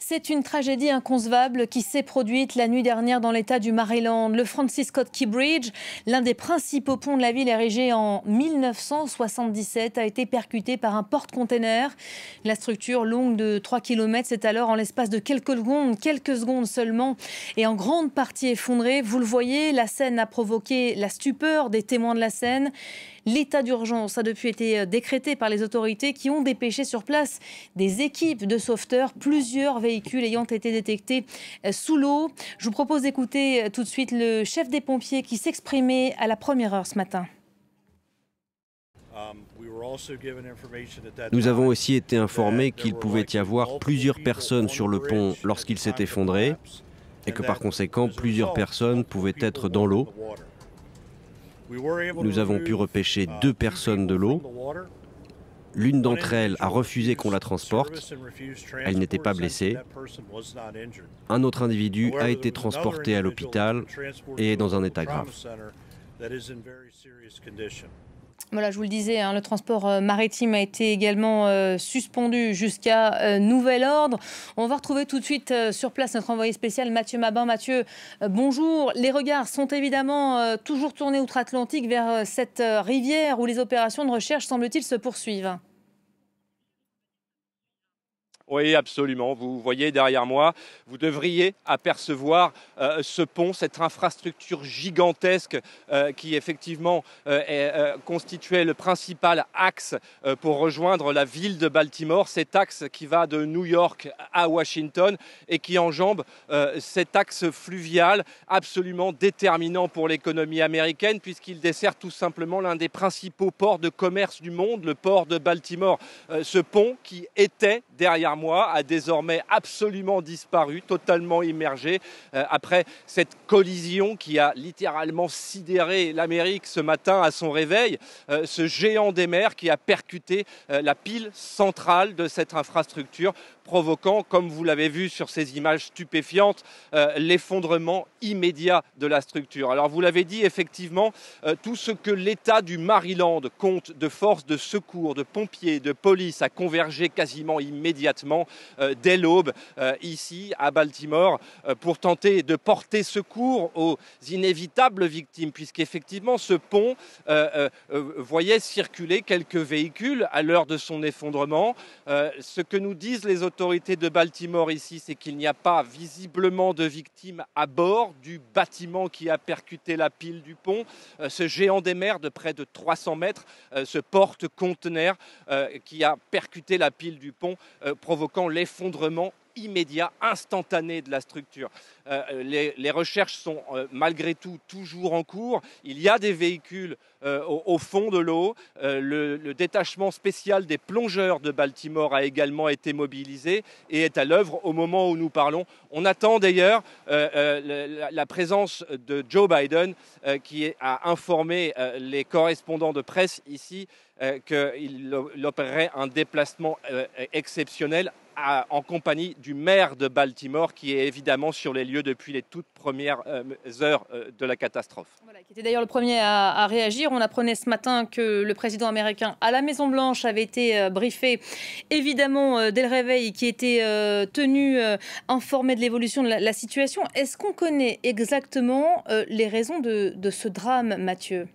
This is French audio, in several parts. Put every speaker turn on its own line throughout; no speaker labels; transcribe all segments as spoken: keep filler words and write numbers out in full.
C'est une tragédie inconcevable qui s'est produite la nuit dernière dans l'État du Maryland. Le Francis Scott Key Bridge, l'un des principaux ponts de la ville érigé en mille neuf cent soixante-dix-sept, a été percuté par un porte-container. La structure longue de trois kilomètres s'est alors, en l'espace de quelques secondes, quelques secondes seulement, et en grande partie effondrée. Vous le voyez, la scène a provoqué la stupeur des témoins de la scène. L'état d'urgence a depuis été décrété par les autorités qui ont dépêché sur place des équipes de sauveteurs, plusieurs véhicules ayant été détectés sous l'eau. Je vous propose d'écouter tout de suite le chef des pompiers qui s'exprimait à la première heure ce matin.
Nous avons aussi été informés qu'il pouvait y avoir plusieurs personnes sur le pont lorsqu'il s'est effondré et que par conséquent plusieurs personnes pouvaient être dans l'eau. Nous avons pu repêcher deux personnes de l'eau. L'une d'entre elles a refusé qu'on la transporte. Elle n'était pas blessée. Un autre individu a été transporté à l'hôpital et est dans un état grave.
Voilà, je vous le disais, hein, le transport maritime a été également euh, suspendu jusqu'à euh, nouvel ordre. On va retrouver tout de suite euh, sur place notre envoyé spécial Mathieu Mabin. Mathieu, euh, bonjour. Les regards sont évidemment euh, toujours tournés outre-Atlantique vers euh, cette euh, rivière où les opérations de recherche, semble-t-il, se poursuivent.
Oui, absolument. Vous voyez derrière moi, vous devriez apercevoir euh, ce pont, cette infrastructure gigantesque euh, qui effectivement euh, est, euh, constituait le principal axe euh, pour rejoindre la ville de Baltimore. Cet axe qui va de New York à Washington et qui enjambe euh, cet axe fluvial absolument déterminant pour l'économie américaine puisqu'il dessert tout simplement l'un des principaux ports de commerce du monde, le port de Baltimore. Euh, ce pont qui était derrière moi a désormais absolument disparu, totalement immergé euh, après cette collision qui a littéralement sidéré l'Amérique ce matin à son réveil. Euh, ce géant des mers qui a percuté euh, la pile centrale de cette infrastructure, provoquant, comme vous l'avez vu sur ces images stupéfiantes, euh, l'effondrement immédiat de la structure. Alors vous l'avez dit, effectivement, euh, tout ce que l'État du Maryland compte de forces de secours, de pompiers, de police a convergé quasiment immédiatement euh, dès l'aube euh, ici à Baltimore euh, pour tenter de porter secours aux inévitables victimes, puisqu'effectivement ce pont euh, euh, voyait circuler quelques véhicules à l'heure de son effondrement. Euh, ce que nous disent les autorités L'autorité de Baltimore ici, c'est qu'il n'y a pas visiblement de victimes à bord du bâtiment qui a percuté la pile du pont. Euh, ce géant des mers de près de trois cents mètres, euh, ce porte-conteneur euh, qui a percuté la pile du pont, euh, provoquant l'effondrement immédiat, instantané de la structure. Euh, les, les recherches sont euh, malgré tout toujours en cours. Il y a des véhicules euh, au, au fond de l'eau. Euh, le, le détachement spécial des plongeurs de Baltimore a également été mobilisé et est à l'œuvre au moment où nous parlons. On attend d'ailleurs euh, euh, la, la présence de Joe Biden euh, qui a informé euh, les correspondants de presse ici euh, qu'il opérerait un déplacement euh, exceptionnel À, en compagnie du maire de Baltimore qui est évidemment sur les lieux depuis les toutes premières euh, heures euh, de la catastrophe.
Voilà, qui était d'ailleurs le premier à, à réagir. On apprenait ce matin que le président américain à la Maison-Blanche avait été euh, briefé, évidemment, euh, dès le réveil, qui était euh, tenu euh, informé de l'évolution de la, la situation. Est-ce qu'on connaît exactement euh, les raisons de, de ce drame, Mathieu?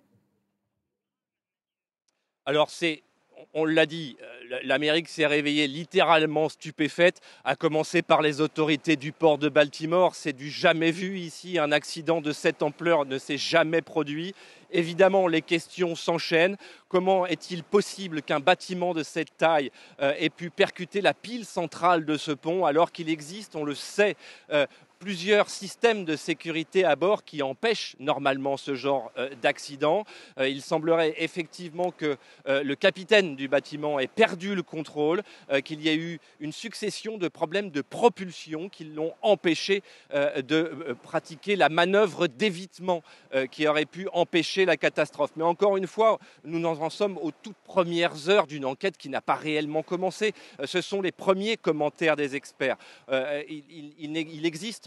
Alors c'est... On l'a dit, l'Amérique s'est réveillée littéralement stupéfaite, à commencer par les autorités du port de Baltimore. C'est du jamais vu ici, un accident de cette ampleur ne s'est jamais produit. Évidemment, les questions s'enchaînent. Comment est-il possible qu'un bâtiment de cette taille euh, ait pu percuter la pile centrale de ce pont alors qu'il existe, on le sait, euh, plusieurs systèmes de sécurité à bord qui empêchent normalement ce genre euh, d'accident. Euh, il semblerait effectivement que euh, le capitaine du bâtiment ait perdu le contrôle, euh, qu'il y ait eu une succession de problèmes de propulsion qui l'ont empêché euh, de euh, pratiquer la manœuvre d'évitement euh, qui aurait pu empêcher la catastrophe. Mais encore une fois, nous en sommes aux toutes premières heures d'une enquête qui n'a pas réellement commencé. Euh, ce sont les premiers commentaires des experts. Euh, il, il, il existe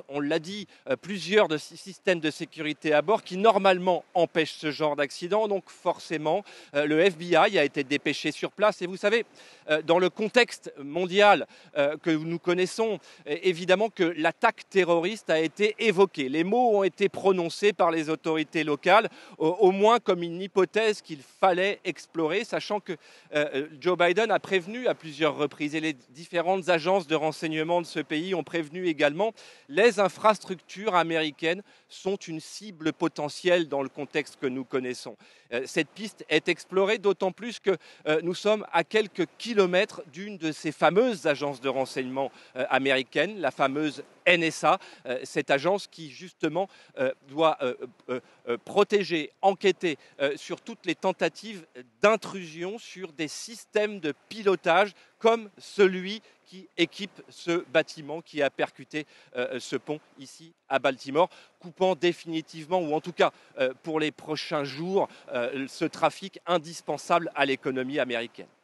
on l'a dit, euh, plusieurs de ces systèmes de sécurité à bord qui normalement empêchent ce genre d'accident. Donc forcément, euh, le F B I a été dépêché sur place. Et vous savez, euh, dans le contexte mondial euh, que nous connaissons, évidemment que l'attaque terroriste a été évoquée. Les mots ont été prononcés par les autorités locales, au, au moins comme une hypothèse qu'il fallait explorer, sachant que euh, Joe Biden a prévenu à plusieurs reprises et les différentes agences de renseignement de ce pays ont prévenu également, les infrastructures américaines sont une cible potentielle dans le contexte que nous connaissons. Euh, cette piste est explorée d'autant plus que euh, nous sommes à quelques kilomètres d'une de ces fameuses agences de renseignement euh, américaines, la fameuse N S A, euh, cette agence qui justement euh, doit euh, euh, euh, protéger, enquêter euh, sur toutes les tentatives d'intrusion sur des systèmes de pilotage comme celui qui équipe ce bâtiment qui a percuté euh, ce pont ici à Baltimore, coupant définitivement, ou en tout cas euh, pour les prochains jours, euh, ce trafic indispensable à l'économie américaine.